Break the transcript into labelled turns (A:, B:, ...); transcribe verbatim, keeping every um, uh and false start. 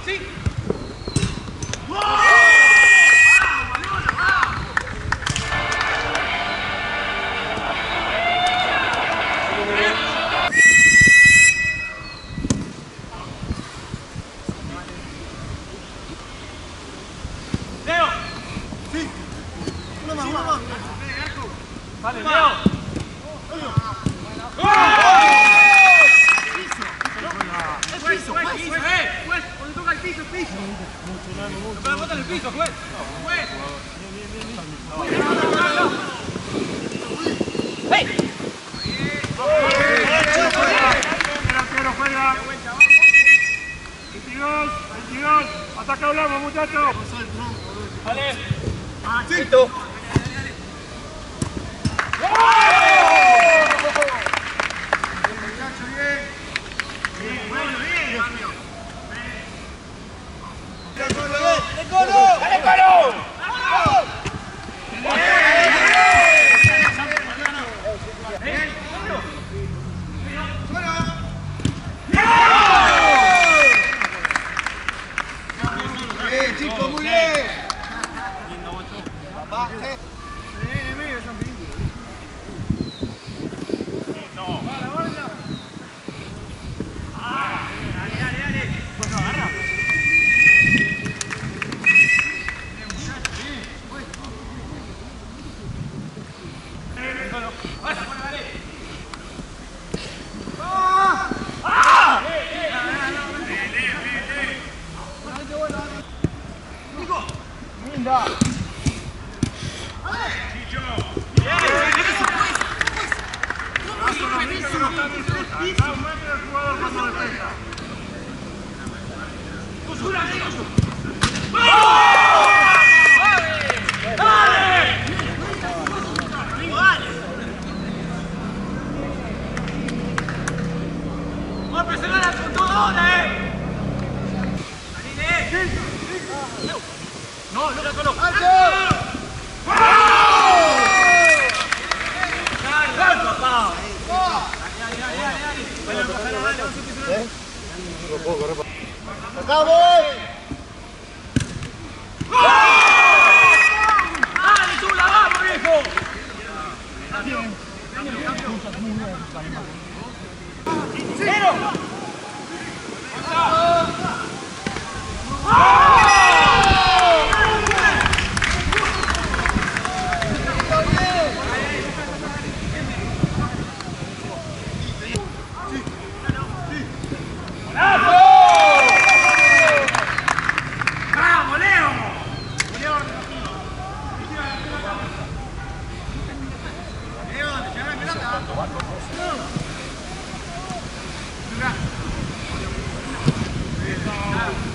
A: Vale, Leo. El piso, juez, piso, eh. Juez, cuando toca el piso, el piso. No la bota en el piso, juez. Juez. ¡Hey!
B: Delantero juega. veintidós, veintidós. Hasta acá hablamos, muchachos.
A: Vale.
C: Ah, listo.
D: Chicos, muy bien. Papá,
B: Linda.
A: ¡Vamos a presionar a con todo ahora, eh! No, no, no, no. ¡Dale, papá!
D: acá voy.
A: ¡Dale, tú la vamos, viejo! ¡Cero! ¡Vamos, Leo! Leo, ¿te lleva la pelota? Mira.